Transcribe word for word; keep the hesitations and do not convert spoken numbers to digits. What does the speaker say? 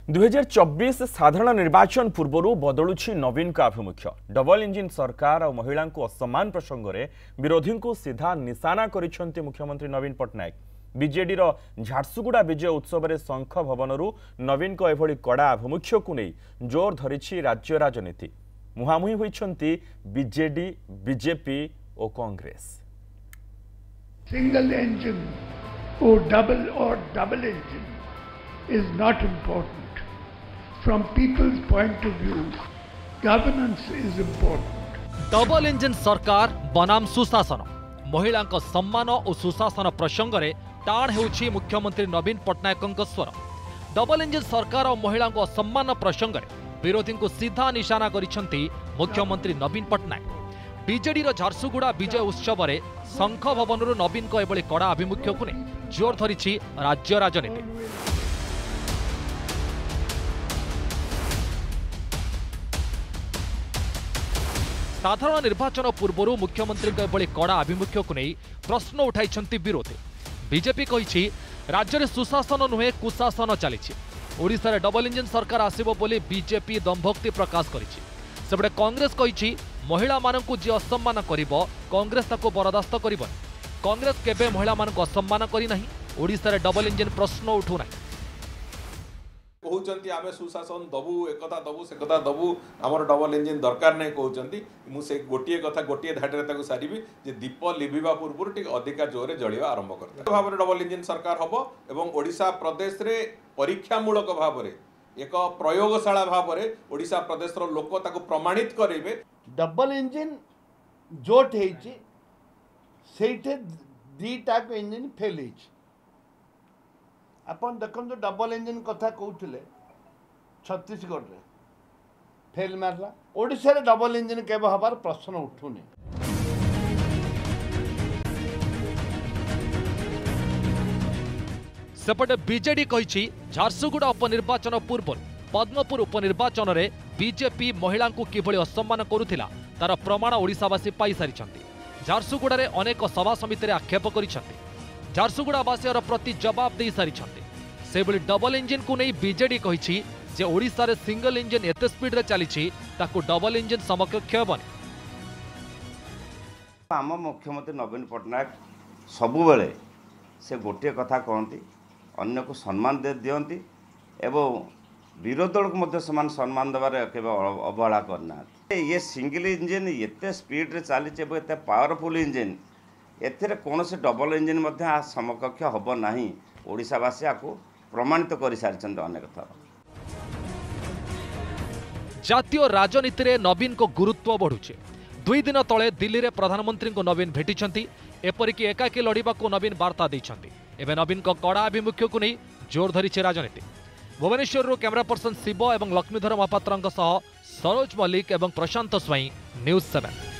दुई हजार चौबीस साधारण निर्वाचन पूर्व बदलुछि नवीन का आभिमुख्य। डबल इंजिन सरकार और महिला को असम्मान प्रसंग में विरोधी को सीधा निशाना करिसेंति मुख्यमंत्री नवीन पट्टनायक। बीजेडी रो झारसुगुड़ा विजय उत्सव में शंख भवन नवीन को एभली कड़ा आभिमुख्य को नहीं जोर धरिछि राज्य राजनीति। मुहांमुही होइछंति बीजेडी, बीजेपी और Congress. Single engine or double or double engine is not important. From people's point of view, governance is important. Double engine सरकार बनाम सुशासन, महिला सम्मान और सुशासन प्रसंग में टाण हेउछि मुख्यमंत्री नवीन पट्टनायक स्वर। डबल इंजिन सरकार और महिला सम्मान प्रसंग में विरोधी को सीधा निशाना करिसेंति मुख्यमंत्री नवीन पट्टनायक। बीजेडी झारसुगुड़ा विजय उत्सव में शंख भवन नवीन को एभली कड़ा आभिमुख्य को नहीं जोर धरिछि राज्य राजनीति। साधारण निर्वाचन पूर्व मुख्यमंत्री एभली कड़ा आभिमुख्य को नहीं प्रश्न उठाई विरोधी। बीजेपी कही राज्य में सुशासन नुहे कुशासन चली। ओडिशा रे डबल इंजिन सरकार आसिबो बोली बीजेपी दंभोक्ति प्रकाश करिछि। सेबडे कांग्रेस कही महिला मानकु जे असम्मान करिबो कांग्रेस ताको बरदास्त करिबनि। कांग्रेस केबे महिला मानकु असम्मान करि नाही। ओडिशा रे डबल इंजिन प्रश्न उठु नाही। कहउचंती आमे सुशासन दबु एकता दबु से कथा दबु हमर डबल इंजिन दरकार नै कहउचंती। मु से गोटिए कथा गोटिए धाटरे ताको सारिबी जे दीप लिबिबा पूर्व टिक अधिका जोरे जळिबा आरंभ करता भाबरे डबल इंजिन सरकार हबो एवं ओडिशा प्रदेश रे परीक्षामूलक भाबरे एक प्रयोगशाला भाबरे ओडिशा प्रदेश रो लोक ताको प्रमाणित करेबे। डबल इंजिन जोट हेछि सेठे दीटा को इंजिन फेल हेछि। अपन देखो डबल इंजिन कथा कहते छत्तीसगढ़ रे फेल मारला। ओडिशा रे डबल इंजिन केबे हबार प्रश्न उठुनी। सेपटे बीजेडी कही झारसुगुड़ा उपनिर्वाचन पूर्व पद्मपुर उपनिर्वाचन में बीजेपी महिला को किभली असम्मान करुथिला तार प्रमाण ओडिशावासी पाई सारिछंती। झारसुगुड़ा रे अनेक सभा समिति रे आक्षेप करिछंती। झारसुगुड़ावासी प्रति जवाब दे सारिछंती। सेबली डबल इंजिन को नहीं बीजेडी कही जे ओडिशा रे सिंगल इंजिन एते स्पीड रे चली ताकू डबल इंजिन समकक्ष हेबनी। आम मुख्यमंत्री नवीन पट्टनायक सबुबले से गोटे कथा कहती अन्य को सम्मान दे दियंती एवं विरोधी दल को मध्य समान सम्मान देवारे केवल अवहेला करना। ये सिंगल इंजिन एते स्पीड रे चली एते पावरफुल इंजिन एथिरे कौन से डबल इंजिन मध्य समकक्ष हब नहीं। ओडिशावासी को प्रमाणित कर सारी अनेक थर। जातीय राजनीति रे नवीन को गुरुत्व बढ़ुचे। दुई दिन तले दिल्ली रे प्रधानमंत्री को नवीन भेटिछंती। एपरिक एकाकी लड़िबा को नवीन वार्ता दैछंती। एबे नवीन को कड़ा आभिमुख्य को नहीं जोर धरिছে राजनीति। भुवनेश्वर कैमरा पर्सन शिव और लक्ष्मीधर महापात्र सह सरोज मल्लिक और प्रशांत स्वाई, न्यूज सेवन।